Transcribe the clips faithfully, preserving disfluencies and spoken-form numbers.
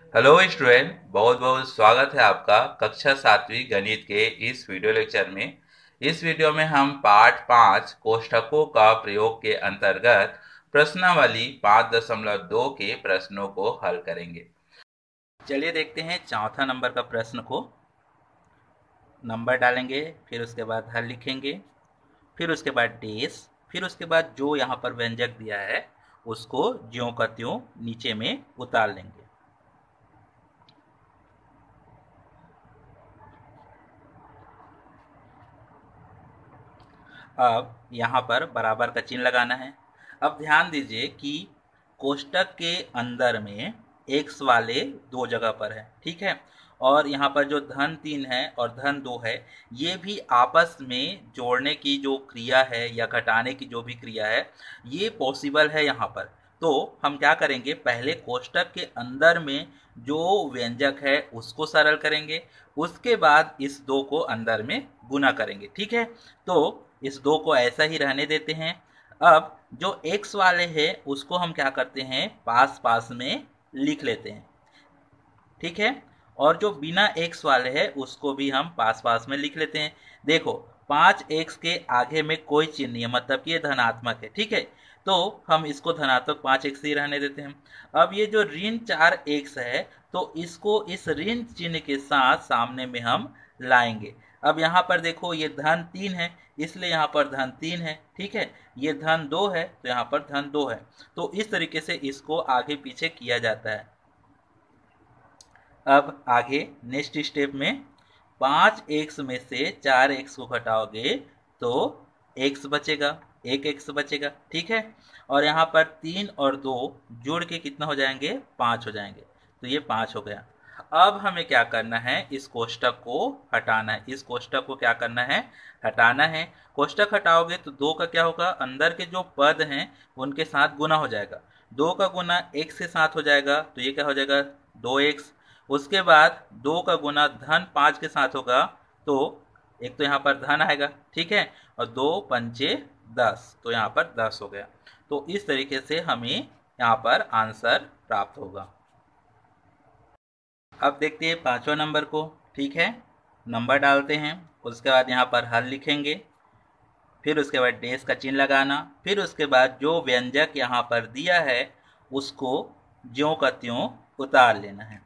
Hello student, बहुत बहुत स्वागत है आपका कक्षा सातवीं गणित के इस वीडियो लेक्चर में। इस वीडियो में हम पाठ पाँच कोष्ठकों का प्रयोग के अंतर्गत प्रश्नावली पाँच दशमलव दो के प्रश्नों को हल करेंगे। चलिए देखते हैं चौथा नंबर का प्रश्न को। नंबर डालेंगे, फिर उसके बाद हल लिखेंगे, फिर उसके बाद डेस, फिर उसके बाद जो यहाँ पर व्यंजक दिया है उसको ज्यों का त्यों नीचे में उतार लेंगे। अब यहाँ पर बराबर का चिन्ह लगाना है। अब ध्यान दीजिए कि कोष्टक के अंदर में एक्स वाले दो जगह पर है, ठीक है, और यहाँ पर जो धन तीन है और धन दो है, ये भी आपस में जोड़ने की जो क्रिया है या घटाने की जो भी क्रिया है ये पॉसिबल है यहाँ पर। तो हम क्या करेंगे, पहले कोष्टक के अंदर में जो व्यंजक है उसको सरल करेंगे, उसके बाद इस दो को अंदर में गुना करेंगे, ठीक है। तो इस दो को ऐसा ही रहने देते हैं। अब जो x वाले हैं उसको हम क्या करते हैं, पास पास में लिख लेते हैं, ठीक है, और जो बिना x वाले हैं उसको भी हम पास पास में लिख लेते हैं। देखो, पाँच एक्स के आगे में कोई चिन्ह नहीं है, मतलब कि ये धनात्मक है, ठीक है, तो हम इसको धनात्मक पाँच एक्स ही रहने देते हैं। अब ये जो ऋण चार एक्स है तो इसको इस ऋण चिन्ह के साथ सामने में हम लाएंगे। अब यहाँ पर देखो ये धन तीन है इसलिए यहाँ पर धन तीन है, ठीक है, ये धन दो है तो यहाँ पर धन दो है। तो इस तरीके से इसको आगे पीछे किया जाता है। अब आगे नेक्स्ट स्टेप में पाँच एक्स में से चार एक्स को घटाओगे तो एक्स बचेगा, एक एक्स बचेगा, ठीक है, और यहाँ पर तीन और दो जोड़ के कितना हो जाएंगे, पाँच हो जाएंगे, तो ये पाँच हो गया। अब हमें क्या करना है, इस कोष्टक को हटाना है। इस कोष्टक को क्या करना है, हटाना है। कोष्टक हटाओगे तो दो का क्या होगा, अंदर के जो पद हैं उनके साथ गुना हो जाएगा। दो का गुना एक्स के साथ हो जाएगा तो ये क्या हो जाएगा, दो एक्स। उसके बाद दो का गुना धन पाँच के साथ होगा तो एक तो यहाँ पर धन आएगा, ठीक है, और दो पंचे दस, तो यहाँ पर दस हो गया। तो इस तरीके से हमें यहाँ पर आंसर प्राप्त होगा। अब देखते हैं पांचवा नंबर को, ठीक है, नंबर डालते हैं, उसके बाद यहाँ पर हल लिखेंगे, फिर उसके बाद डेश का चिन्ह लगाना, फिर उसके बाद जो व्यंजक यहाँ पर दिया है उसको ज्यों का त्यों उतार लेना है।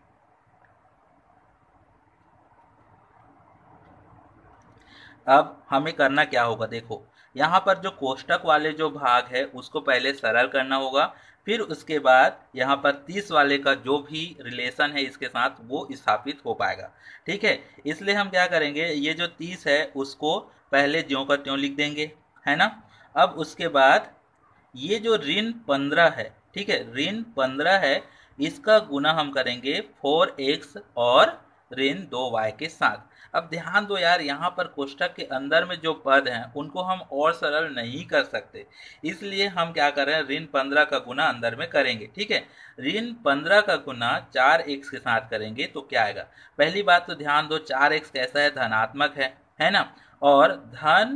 अब हमें करना क्या होगा, देखो यहाँ पर जो कोष्टक वाले जो भाग है उसको पहले सरल करना होगा, फिर उसके बाद यहाँ पर तीस वाले का जो भी रिलेशन है इसके साथ वो स्थापित हो पाएगा, ठीक है। इसलिए हम क्या करेंगे, ये जो तीस है उसको पहले ज्यों का त्यों लिख देंगे, है ना। अब उसके बाद ये जो ऋण पंद्रह है, ठीक है, ऋण पंद्रह है, इसका गुना हम करेंगे फोर एक्स और ऋण दो वाई के साथ। अब ध्यान दो यार, यहाँ पर कोष्टक के अंदर में जो पद हैं उनको हम और सरल नहीं कर सकते, इसलिए हम क्या कर रहे हैं, ऋण पंद्रह का गुना अंदर में करेंगे, ठीक है। ऋण पंद्रह का गुना चार एक्स के साथ करेंगे तो क्या आएगा, पहली बात तो ध्यान दो चार एक्स कैसा है, धनात्मक है है ना, और धन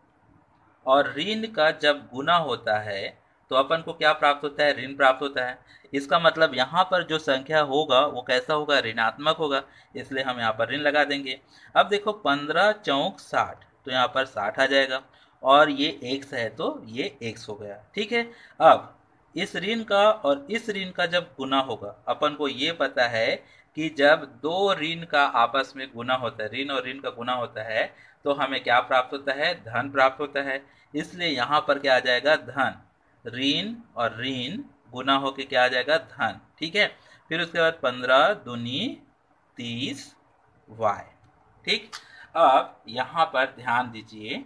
और ऋण का जब गुना होता है तो अपन को क्या प्राप्त होता है, ऋण प्राप्त होता है। इसका मतलब यहाँ पर जो संख्या होगा वो कैसा होगा, ऋणात्मक होगा, इसलिए हम यहाँ पर ऋण लगा देंगे। अब देखो पंद्रह चौक साठ, तो यहाँ पर साठ आ जाएगा, और ये एक्स है तो ये एक्स हो गया, ठीक है। अब इस ऋण का और इस ऋण का जब गुना होगा, अपन को ये पता है कि जब दो ऋण का आपस में गुना होता है, ऋण और ऋण का गुना होता है तो हमें क्या प्राप्त होता है, धन प्राप्त होता है। इसलिए यहाँ पर क्या आ जाएगा, धन, ऋण और ऋण गुना होके क्या आ जाएगा, धन, ठीक है। फिर उसके बाद पंद्रह दूनी तीस वाई, ठीक। अब यहाँ पर ध्यान दीजिए,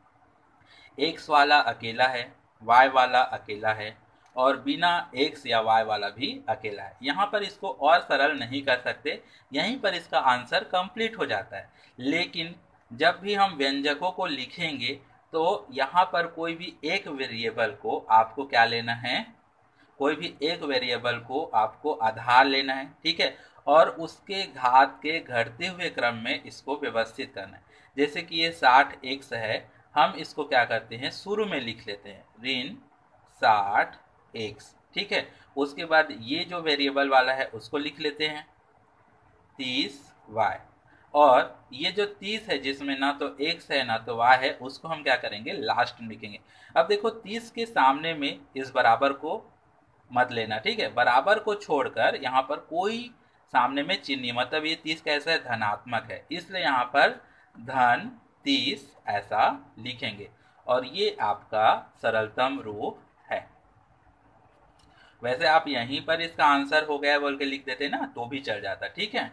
एक्स वाला अकेला है, वाई वाला अकेला है, और बिना एक्स या वाई वाला भी अकेला है। यहाँ पर इसको और सरल नहीं कर सकते, यहीं पर इसका आंसर कंप्लीट हो जाता है। लेकिन जब भी हम व्यंजकों को लिखेंगे तो यहाँ पर कोई भी एक वेरिएबल को आपको क्या लेना है, कोई भी एक वेरिएबल को आपको आधार लेना है, ठीक है, और उसके घात के घटते हुए क्रम में इसको व्यवस्थित करना है। जैसे कि ये साठ एक्स है, हम इसको क्या करते हैं, शुरू में लिख लेते हैं ऋण साठ एक्स, ठीक है। उसके बाद ये जो वेरिएबल वाला है उसको लिख लेते हैं तीस वाई, और ये जो तीस है जिसमें ना तो एक्स है ना तो वाई है, उसको हम क्या करेंगे, लास्ट में लिखेंगे। अब देखो तीस के सामने में इस बराबर को मत लेना, ठीक है। बराबर को छोड़कर यहाँ पर कोई सामने में चिन्ह नहीं, मतलब ये तीस कैसा है, धनात्मक है, इसलिए यहाँ पर धन तीस ऐसा लिखेंगे, और ये आपका सरलतम रूप है। वैसे आप यहीं पर इसका आंसर हो गया बोल के लिख देते ना तो भी चल जाता, ठीक है।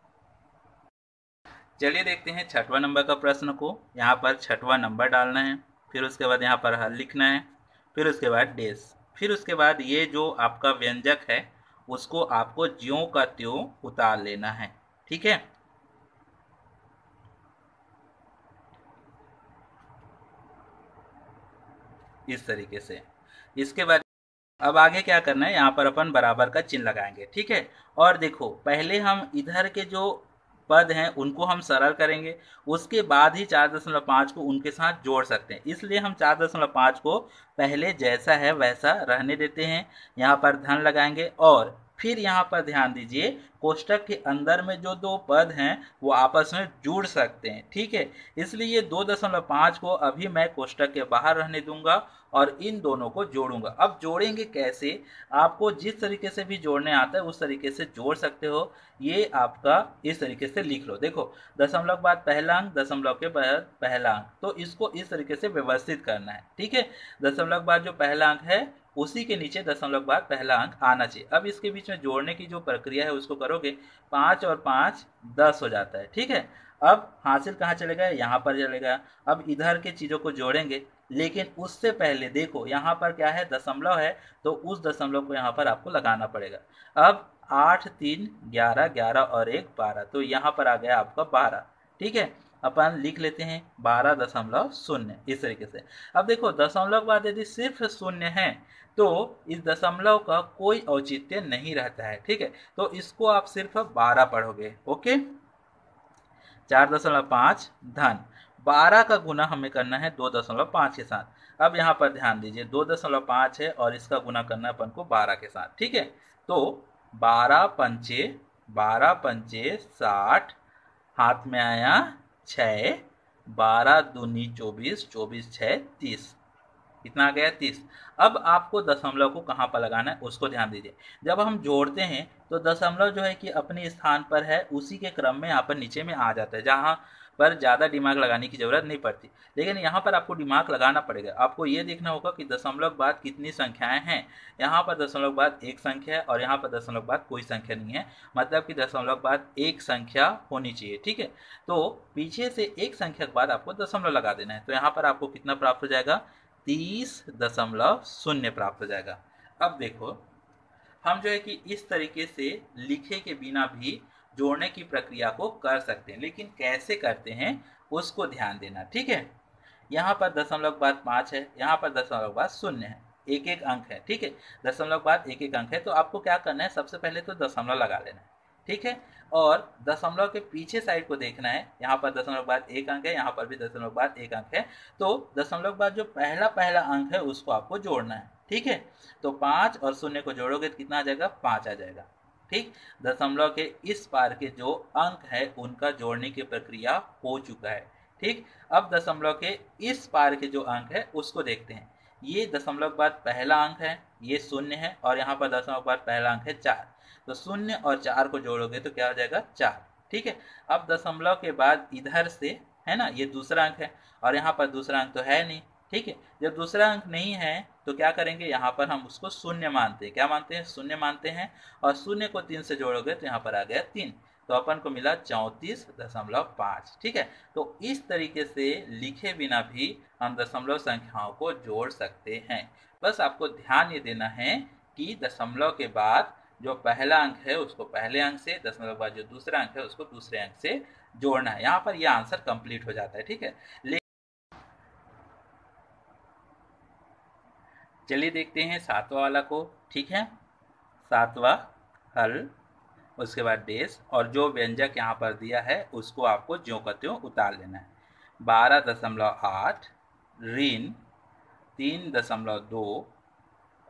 चलिए देखते हैं छठवां नंबर का प्रश्न को। यहाँ पर छठवां नंबर डालना है, फिर उसके बाद यहाँ पर हल लिखना है, फिर उसके बाद डेस, फिर उसके बाद ये जो आपका व्यंजक है उसको आपको ज्यों का त्यों उतार लेना है, ठीक है। इस तरीके से। इसके बाद अब आगे क्या करना है, यहाँ पर अपन बराबर का चिन्ह लगाएंगे, ठीक है। और देखो पहले हम इधर के जो पद हैं उनको हम सरल करेंगे, उसके बाद ही चार दशमलव पाँच को उनके साथ जोड़ सकते हैं, इसलिए हम चार दशमलव पाँच को पहले जैसा है वैसा रहने देते हैं, यहाँ पर धन लगाएंगे, और फिर यहाँ पर ध्यान दीजिए कोष्टक के अंदर में जो दो पद हैं वो आपस में जुड़ सकते हैं, ठीक है। इसलिए दो दशमलव पाँच को अभी मैं कोष्टक के बाहर रहने दूंगा और इन दोनों को जोड़ूंगा। अब जोड़ेंगे कैसे, आपको जिस तरीके से भी जोड़ने आता है उस तरीके से जोड़ सकते हो। ये आपका इस तरीके से लिख लो, देखो दशमलव के बाद पहला अंक, दशमलव के बाद पहला अंक, तो इसको इस तरीके से व्यवस्थित करना है, ठीक है। दशमलव के बाद जो पहला अंक है उसी के नीचे दशमलव के बाद पहला अंक आना चाहिए। अब इसके बीच में जोड़ने की जो प्रक्रिया है उसको करोगे, पाँच और पाँच दस हो जाता है, ठीक है। अब हासिल कहाँ चलेगा, यहाँ पर चलेगा। अब इधर के चीज़ों को जोड़ेंगे, लेकिन उससे पहले देखो यहाँ पर क्या है, दशमलव है, तो उस दशमलव को यहाँ पर आपको लगाना पड़ेगा। अब आठ तीन ग्यारह, ग्यारह और एक बारह, तो यहाँ पर आ गया आपका बारह, ठीक है। अपन लिख लेते हैं बारह दशमलव शून्य, इस तरीके से। अब देखो दशमलव के बाद यदि सिर्फ शून्य है तो इस दशमलव का कोई औचित्य नहीं रहता है, ठीक है। तो इसको आप सिर्फ बारह पढ़ोगे, ओके। चार दशमलव पाँच धन बारह का गुना हमें करना है दो दशमलव पाँच के साथ। अब यहाँ पर ध्यान दीजिए दो दशमलव पाँच है और इसका गुना करना है अपन को बारह के साथ, ठीक है। तो बारह पंचे, बारह पंचे साठ, हाथ में आया छः, बारह दूनी चौबीस, चौबीस छः तीस, कितना आ गया तीस। अब आपको दशमलव को कहाँ पर लगाना है उसको ध्यान दीजिए। जब हम जोड़ते हैं तो दशमलव जो है कि अपने स्थान पर है, उसी के क्रम में यहाँ पर नीचे में आ जाता है, जहाँ पर ज़्यादा दिमाग लगाने की जरूरत नहीं पड़ती। लेकिन यहाँ पर आपको दिमाग लगाना पड़ेगा, आपको ये देखना होगा कि दशमलव के बाद कितनी संख्याएं हैं। यहाँ पर दशमलव के बाद एक संख्या है और यहाँ पर दशमलव के बाद कोई संख्या नहीं है, मतलब कि दशमलव के बाद एक संख्या होनी चाहिए, ठीक है। तो पीछे से एक संख्या के बाद आपको दशमलव लगा देना है, तो यहाँ पर आपको कितना प्राप्त हो जाएगा, तीस दशमलव शून्य प्राप्त हो जाएगा। अब देखो हम जो है कि इस तरीके से लिखे के बिना भी जोड़ने की प्रक्रिया को कर सकते हैं, लेकिन कैसे करते हैं उसको ध्यान देना, ठीक है। यहाँ पर दशमलव के बाद पाँच है, यहाँ पर दशमलव के बाद शून्य है, एक एक अंक है, ठीक है। दशमलव के बाद एक एक अंक है, तो आपको क्या करना है, सबसे पहले तो दशमलव लगा लेना है, ठीक है। और दशमलव के पीछे साइड को देखना है, यहाँ पर दशमलव के बाद एक अंक है, यहाँ पर भी दशमलव के बाद एक अंक है, तो दशमलव के बाद जो पहला पहला अंक है उसको आपको जोड़ना है, ठीक है। तो पाँच और शून्य को जोड़ोगे तो कितना आ जाएगा, पाँच आ जाएगा, ठीक। दशमलव के इस पार के जो अंक है उनका जोड़ने की प्रक्रिया हो चुका है, ठीक। अब दशमलव के इस पार के जो अंक है उसको देखते हैं। ये दशमलव के बाद पहला अंक है, ये शून्य है, और यहाँ पर दशमलव के बाद पहला अंक है चार, तो शून्य और चार को जोड़ोगे तो क्या हो जाएगा, चार, ठीक है। अब दशमलव के बाद इधर से है ना, ये दूसरा अंक है और यहाँ पर दूसरा अंक तो है नहीं, ठीक है। जब दूसरा अंक नहीं है तो क्या करेंगे, यहाँ पर हम उसको शून्य मानते हैं, क्या मानते हैं, शून्य मानते हैं, और शून्य को तीन से जोड़ोगे तो यहाँ पर आ गया तीन, तो अपन को मिला चौंतीस दशमलव पाँच, ठीक है। तो इस तरीके से लिखे बिना भी हम दशमलव संख्याओं को जोड़ सकते हैं। बस आपको ध्यान ये देना है कि दशमलव के बाद जो पहला अंक है उसको पहले अंक से, दशमलव के बाद जो दूसरा अंक है उसको दूसरे अंक से जोड़ना है। यहाँ पर यह आंसर कंप्लीट हो जाता है, ठीक है। चलिए देखते हैं सातवां वाला को, ठीक है। सातवां हल, उसके बाद डेस, और जो व्यंजक यहाँ पर दिया है उसको आपको ज्यों का त्यों उतार लेना है। बारह दशमलव आठ ऋण तीन दशमलव दो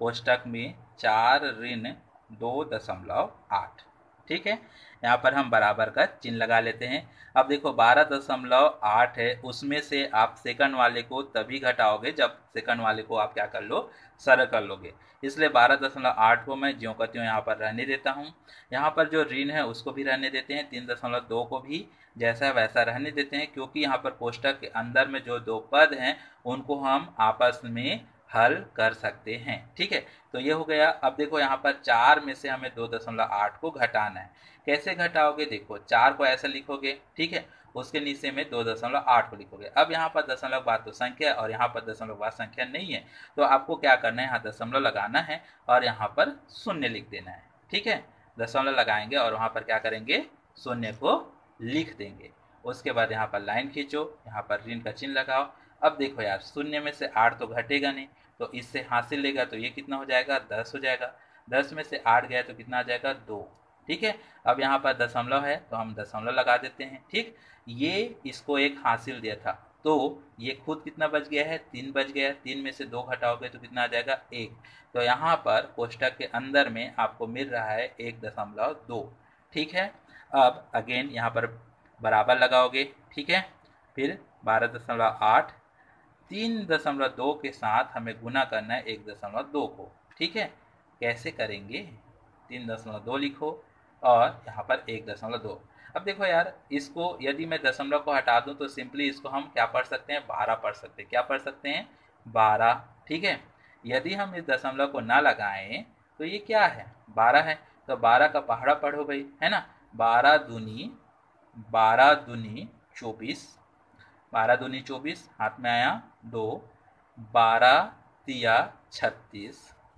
कोष्टक में चार ऋण दो दशमलव आठ। ठीक है, यहाँ पर हम बराबर का चिन्ह लगा लेते हैं। अब देखो बारह दशमलव आठ है, उसमें से आप सेकंड वाले को तभी घटाओगे जब सेकंड वाले को आप क्या कर लो, सरल कर लोगे। इसलिए बारह दशमलव आठ को मैं ज्यों का त्यों यहाँ पर रहने देता हूँ। यहाँ पर जो ऋण है उसको भी रहने देते हैं, तीन दशमलव दो को भी जैसा वैसा रहने देते हैं, क्योंकि यहाँ पर कोष्टक के अंदर में जो दो पद हैं उनको हम आपस में हल कर सकते हैं। ठीक है, तो ये हो गया। अब देखो यहाँ पर चार में से हमें दो दशमलव आठ को घटाना है। कैसे घटाओगे, देखो चार को ऐसे लिखोगे, ठीक है, उसके नीचे में दो दशमलव आठ को लिखोगे। अब यहाँ पर दशमलव बाद तो संख्या और यहाँ पर दशमलव बाद संख्या नहीं है, तो आपको क्या करना है, यहाँ दशमलव लगाना है और यहाँ पर शून्य लिख देना है। ठीक है, दशमलव लगाएंगे और वहाँ पर क्या करेंगे, शून्य को लिख देंगे। उसके बाद यहाँ पर लाइन खींचो, यहाँ पर ऋण का चिन्ह लगाओ। अब देखो यार, शून्य में से आठ तो घटेगा नहीं, तो इससे हासिल लेगा तो ये कितना हो जाएगा, दस हो जाएगा। दस में से आठ गया तो कितना आ जाएगा, दो। ठीक है, अब यहाँ पर दशमलव है तो हम दशमलव लगा देते हैं। ठीक, ये इसको एक हासिल दिया था, तो ये खुद कितना बच गया है, तीन बच गया है। तीन में से दो घटाओगे तो कितना आ जाएगा, एक। तो यहाँ पर कोष्टक के अंदर में आपको मिल रहा है एक दशमलव दो। ठीक है, अब अगेन यहाँ पर बराबर लगाओगे। ठीक है, फिर बारह दशमलव आठ तीन दशमलव दो के साथ हमें गुना करना है एक दशमलव दो को। ठीक है, कैसे करेंगे, तीन दशमलव दो लिखो और यहाँ पर एक दशमलव दो। अब देखो यार, इसको यदि मैं दशमलव को हटा दूं तो सिंपली इसको हम क्या पढ़ सकते हैं, बारह पढ़ सकते हैं। क्या पढ़ सकते हैं, बारह। ठीक है, यदि हम इस दशमलव को ना लगाएं तो ये क्या है, बारह है, तो बारह का पहाड़ा पढ़ो भाई, है ना। बारह दूनी बारह दूनी चौबीस, बारह दूनी चौबीस, हाथ में आया दो, बारह तिया छत्तीस,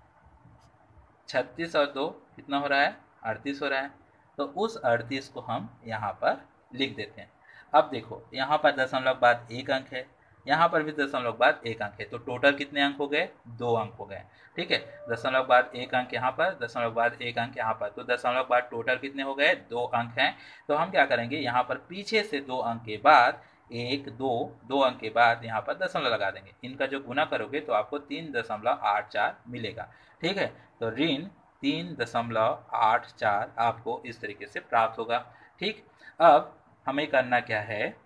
छत्तीस और दो कितना हो रहा है, अड़तीस हो रहा है। तो उस अड़तीस को हम यहाँ पर लिख देते हैं। अब देखो यहाँ पर दशमलव बाद एक अंक है, यहाँ पर भी दशमलव बाद एक अंक है, तो टोटल कितने अंक हो गए, दो अंक हो गए। ठीक है, दशमलव बाद एक अंक यहाँ पर, दशमलव बाद एक अंक यहाँ पर, तो दशमलव बाद टोटल कितने हो गए, दो अंक हैं। तो हम क्या करेंगे, यहाँ पर पीछे से दो अंक के बाद एक, दो, दो अंक के बाद यहाँ पर दशमलव लगा देंगे। इनका जो गुना करोगे तो आपको तीन दशमलव आठ चार मिलेगा। ठीक है, तो ऋण तीन दशमलव आठ चार आपको इस तरीके से प्राप्त होगा। ठीक, अब हमें करना क्या है,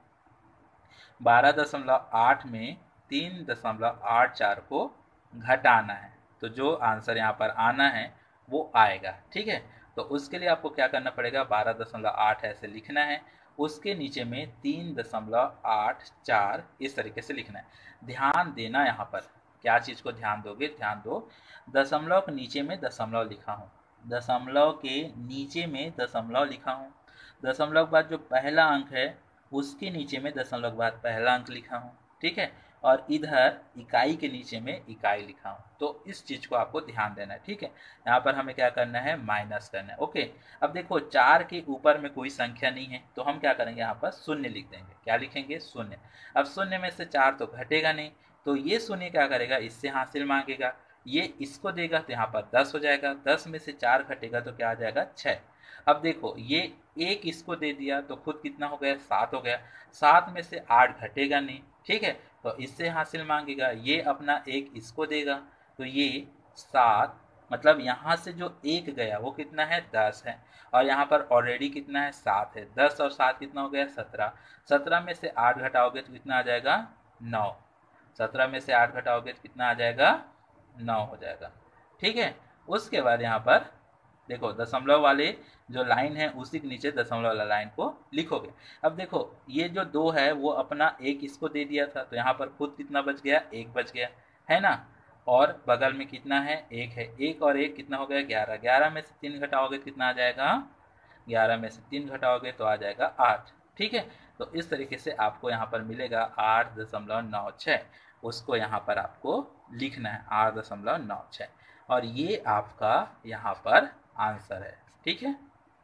बारह दशमलव आठ में तीन दशमलव आठ चार को घटाना है, तो जो आंसर यहाँ पर आना है वो आएगा। ठीक है, तो उसके लिए आपको क्या करना पड़ेगा, बारह दशमलव आठ ऐसे लिखना है, उसके नीचे में तीन दशमलव आठ चार इस तरीके से लिखना है। ध्यान देना, यहाँ पर क्या चीज़ को ध्यान दोगे, ध्यान दो, दशमलव के नीचे में दशमलव लिखा हूँ, दशमलव के नीचे में दशमलव लिखा हूँ, दशमलव के बाद जो पहला अंक है उसके नीचे में दशमलव के बाद पहला अंक लिखा हूँ। ठीक है, और इधर इकाई के नीचे में इकाई लिखा हूँ, तो इस चीज़ को आपको ध्यान देना है। ठीक है, यहाँ पर हमें क्या करना है, माइनस करना है। ओके, अब देखो चार के ऊपर में कोई संख्या नहीं है, तो हम क्या करेंगे, यहाँ पर शून्य लिख देंगे। क्या लिखेंगे, शून्य। अब शून्य में से चार तो घटेगा नहीं, तो ये शून्य क्या करेगा, इससे हासिल मांगेगा, ये इसको देगा, तो यहाँ पर दस हो जाएगा। दस में से चार घटेगा तो क्या आ जाएगा, छः। अब देखो ये एक इसको दे दिया तो खुद कितना हो गया, सात हो गया। सात में से आठ घटेगा नहीं, ठीक है, तो इससे हासिल मांगेगा, ये अपना एक इसको देगा, तो ये सात, मतलब यहाँ से जो एक गया वो कितना है, दस है, और यहाँ पर ऑलरेडी कितना है, सात है। दस और सात कितना हो गया, सत्रह। सत्रह में से आठ घटाओगे तो कितना आ जाएगा, नौ। सत्रह में से आठ घटाओगे तो कितना आ जाएगा, नौ हो जाएगा। ठीक है, उसके बाद यहाँ पर देखो दशमलव वाले जो लाइन है उसी के नीचे दशमलव वाला लाइन को लिखोगे। अब देखो ये जो दो है वो अपना एक इसको दे दिया था, तो यहाँ पर खुद कितना बच गया, एक बच गया, है ना, और बगल में कितना है, एक है। एक और एक कितना हो गया, ग्यारह। ग्यारह में से तीन घटाओगे कितना आ जाएगा, ग्यारह में से तीन घटाओगे तो आ जाएगा आठ। ठीक है, तो इस तरीके से आपको यहाँ पर मिलेगा आठ दशमलव नौ छः, उसको यहाँ पर आपको लिखना है, आठ दशमलव नौ छः, और ये आपका यहाँ पर आंसर है। ठीक है,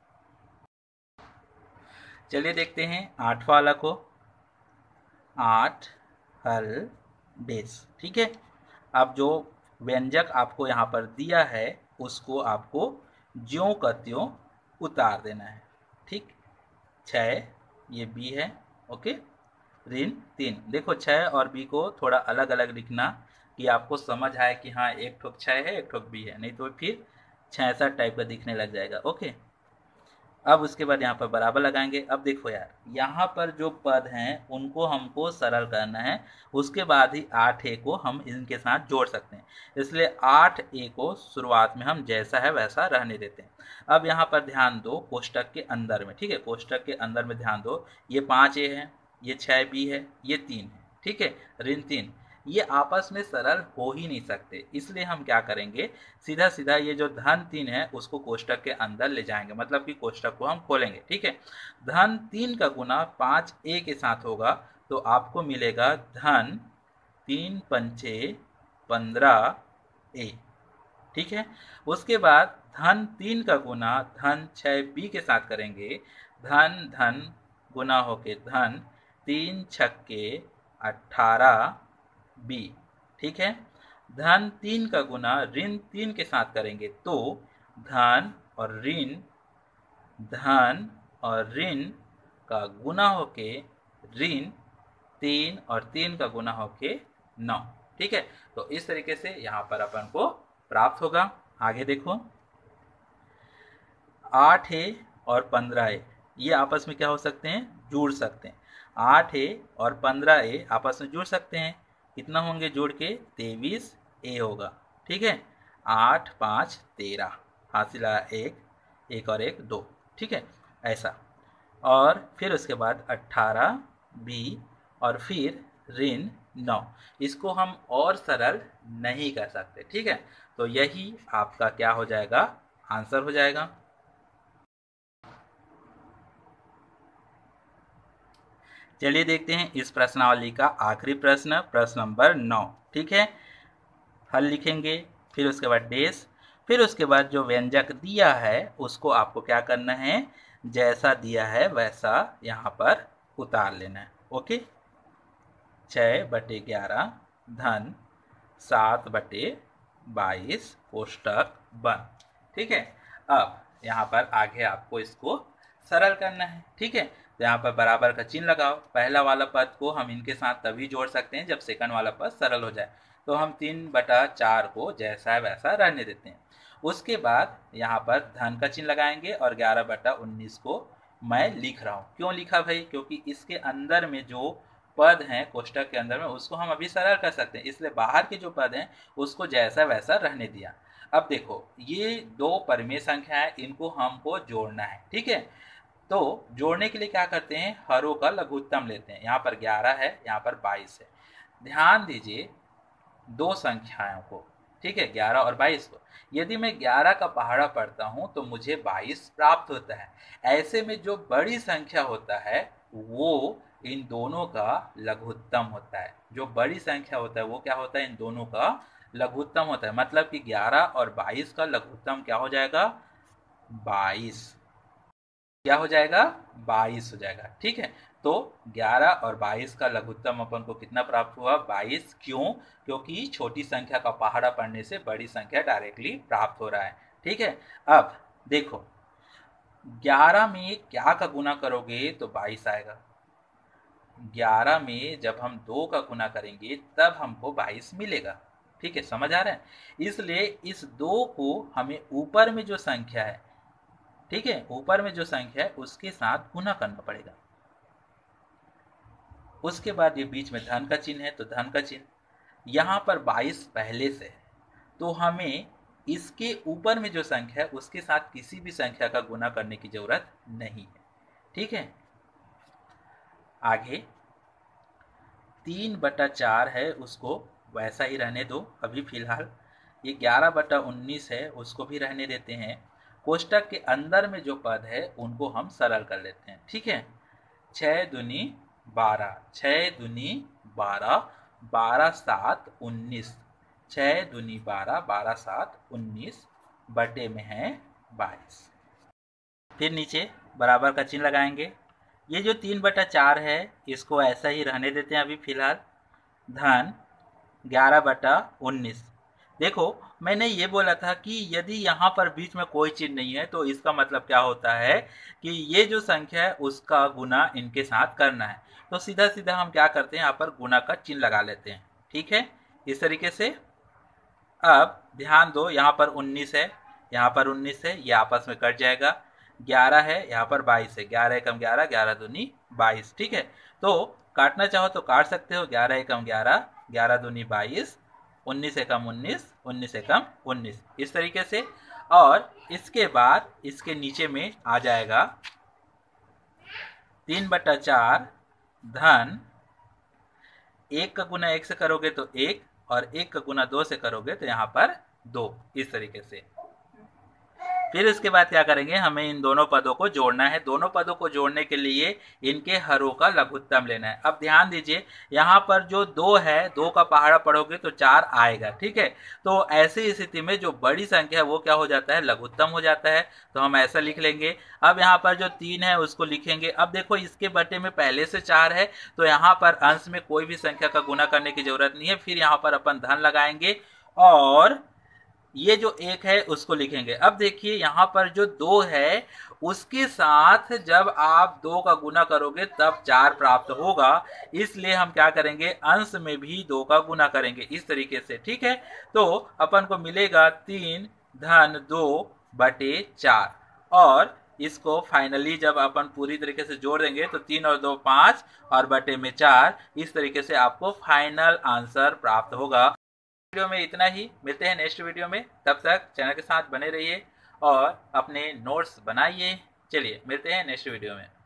चलिए देखते हैं आठवां वाला को, आठ हल डेस। ठीक है, अब जो व्यंजक आपको यहाँ पर दिया है उसको आपको ज्यों का त्यों उतार देना है। ठीक, छः ये बी है, ओके, ऋण तीन। देखो छः और बी को थोड़ा अलग अलग लिखना, कि आपको समझ आए कि हाँ एक ठोक छः है एक ठोक बी है, नहीं तो फिर छियासठ टाइप का दिखने लग जाएगा। ओके, अब उसके बाद यहाँ पर बराबर लगाएंगे। अब देखो यार, यहाँ पर जो पद हैं उनको हमको सरल करना है, उसके बाद ही आठ ए को हम इनके साथ जोड़ सकते हैं, इसलिए आठ ए को शुरुआत में हम जैसा है वैसा रहने देते हैं। अब यहाँ पर ध्यान दो कोष्टक के अंदर में, ठीक है, कोष्टक के अंदर में ध्यान दो, ये पाँच ए है, ये छः बी है, ये तीन है, ठीक है, ऋण तीन, ये आपस में सरल हो ही नहीं सकते, इसलिए हम क्या करेंगे, सीधा सीधा ये जो धन तीन है उसको कोष्टक के अंदर ले जाएंगे, मतलब कि कोष्टक को हम खोलेंगे, ठीक है। धन तीन का गुना पाँच ए के साथ होगा तो आपको मिलेगा धन तीन पंचे पंद्रह ए, ठीक है। उसके बाद धन तीन का गुना धन छः बी के साथ करेंगे, धन धन गुना होके धन तीन छक्के अट्ठारह बी, ठीक है। धन तीन का गुना ऋण तीन के साथ करेंगे तो धन और ऋण, धन और ऋण का गुना होके ऋण तीन और तीन का गुना होके नौ, ठीक है। तो इस तरीके से यहाँ पर अपन को प्राप्त होगा। आगे देखो, आठ ए और पंद्रह ए ये आपस में क्या हो सकते हैं, जुड़ सकते हैं। आठ ए और पंद्रह ए आपस में जुड़ सकते हैं, कितना होंगे जोड़ के, तेईस ए होगा, ठीक है। आठ पाँच तेरह, हासिल आया एक, एक और एक दो, ठीक है, ऐसा। और फिर उसके बाद अट्ठारह बी और फिर ऋण नौ, इसको हम और सरल नहीं कर सकते, ठीक है। तो यही आपका क्या हो जाएगा, आंसर हो जाएगा। चलिए देखते हैं इस प्रश्नावली का आखिरी प्रश्न, प्रश्न नंबर नौ, ठीक है। हल लिखेंगे, फिर उसके बाद डेस, फिर उसके बाद जो व्यंजक दिया है उसको आपको क्या करना है, जैसा दिया है वैसा यहाँ पर उतार लेना है। ओके, छः बटे ग्यारह धन सात बटे बाईस कोष्टक बंद, ठीक है। अब यहाँ पर आगे आपको इसको सरल करना है, ठीक है। तो यहाँ पर बराबर का चिन्ह लगाओ, पहला वाला पद को हम इनके साथ तभी जोड़ सकते हैं जब सेकंड वाला पद सरल हो जाए, तो हम तीन बटा चार को जैसा है वैसा रहने देते हैं। उसके बाद यहाँ पर धन का चिन्ह लगाएंगे और ग्यारह बटा उन्नीस को मैं लिख रहा हूँ, क्यों लिखा भाई, क्योंकि इसके अंदर में जो पद हैं कोष्टक के अंदर में उसको हम अभी सरल कर सकते हैं, इसलिए बाहर के जो पद हैं उसको जैसा वैसा रहने दिया। अब देखो, ये दो परिमेय संख्या है, इनको हमको जोड़ना है, ठीक है। तो जोड़ने के लिए क्या करते हैं, हरों का लघुत्तम लेते हैं, यहाँ पर ग्यारह है, यहाँ पर बाईस है। ध्यान दीजिए दो संख्याओं को, ठीक है, ग्यारह और बाईस को, यदि मैं ग्यारह का पहाड़ा पढ़ता हूँ तो मुझे बाईस प्राप्त होता है। ऐसे में जो बड़ी संख्या होता है वो इन दोनों का लघुत्तम होता है, जो बड़ी संख्या होता है वो क्या होता है, इन दोनों का लघुत्तम होता है, मतलब कि ग्यारह और बाईस का लघुत्तम क्या हो जाएगा, बाईस, क्या हो जाएगा, बाईस हो जाएगा, ठीक है। तो ग्यारह और बाईस का लघुत्तम अपन को कितना प्राप्त हुआ, बाईस, क्यों, क्योंकि छोटी संख्या का पहाड़ा पढ़ने से बड़ी संख्या डायरेक्टली प्राप्त हो रहा है, ठीक है। अब देखो, ग्यारह में क्या का गुना करोगे तो बाईस आएगा, ग्यारह में जब हम दो का गुना करेंगे तब हमको बाईस मिलेगा, ठीक है, समझ आ रहा है। इसलिए इस दो को हमें ऊपर में जो संख्या है, ठीक है, ऊपर में जो संख्या है उसके साथ गुना करना पड़ेगा। उसके बाद ये बीच में धन का चिन्ह है तो धन का चिन्ह, यहाँ पर बाईस पहले से है तो हमें इसके ऊपर में जो संख्या है उसके साथ किसी भी संख्या का गुना करने की जरूरत नहीं है, ठीक है। आगे तीन बटा चार है उसको वैसा ही रहने दो अभी फिलहाल, ये ग्यारह बटा उन्नीस है उसको भी रहने देते हैं। कोष्टक के अंदर में जो पद है उनको हम सरल कर लेते हैं, ठीक है। छः दूनी बारह, छः दूनी बारह, बारह सात उन्नीस, छः दूनी बारह, बारह सात उन्नीस, बटे में है बाईस। फिर नीचे बराबर का चिन्ह लगाएंगे, ये जो तीन बटा चार है इसको ऐसा ही रहने देते हैं अभी फिलहाल। धन ग्यारह बटा उन्नीस, देखो मैंने ये बोला था कि यदि यहाँ पर बीच में कोई चिन्ह नहीं है तो इसका मतलब क्या होता है कि ये जो संख्या है उसका गुना इनके साथ करना है, तो सीधा सीधा हम क्या करते हैं यहाँ पर गुना का चिन्ह लगा लेते हैं, ठीक है। इस तरीके से। अब ध्यान दो, यहाँ पर उन्नीस है, यहाँ पर उन्नीस है, ये आपस में कट जाएगा। ग्यारह है, यहाँ पर बाईस है, ग्यारह एकम ग्यारह, ग्यारह दूनी बाईस। ठीक है, तो काटना चाहो तो काट सकते हो। ग्यारह एकम ग्यारह, ग्यारह दूनी बाईस, उन्नीस एकम उन्नीस, उन्नीस एकम उन्नीस, इस तरीके से। और इसके बाद इसके नीचे में आ जाएगा तीन बटा चार धन एक का गुना एक से करोगे तो एक, और एक का गुना दो से करोगे तो यहाँ पर दो, इस तरीके से। फिर इसके बाद क्या करेंगे, हमें इन दोनों पदों को जोड़ना है। दोनों पदों को जोड़ने के लिए इनके हरों का लघुत्तम लेना है। अब ध्यान दीजिए, यहाँ पर जो दो है, दो का पहाड़ा पढ़ोगे तो चार आएगा। ठीक है, तो ऐसी स्थिति में जो बड़ी संख्या है वो क्या हो जाता है, लघुत्तम हो जाता है। तो हम ऐसा लिख लेंगे। अब यहाँ पर जो तीन है उसको लिखेंगे। अब देखो, इसके बटे में पहले से चार है, तो यहाँ पर अंश में कोई भी संख्या का गुना करने की जरूरत नहीं है। फिर यहाँ पर अपन धन लगाएंगे और ये जो एक है उसको लिखेंगे। अब देखिए, यहाँ पर जो दो है उसके साथ जब आप दो का गुना करोगे तब चार प्राप्त होगा, इसलिए हम क्या करेंगे, अंश में भी दो का गुना करेंगे, इस तरीके से। ठीक है, तो अपन को मिलेगा तीन धन दो बटे चार, और इसको फाइनली जब अपन पूरी तरीके से जोड़ देंगे तो तीन और दो पांच, और बटे में चार, इस तरीके से आपको फाइनल आंसर प्राप्त होगा। वीडियो में इतना ही, मिलते हैं नेक्स्ट वीडियो में। तब तक चैनल के साथ बने रहिए और अपने नोट्स बनाइए। चलिए मिलते हैं नेक्स्ट वीडियो में।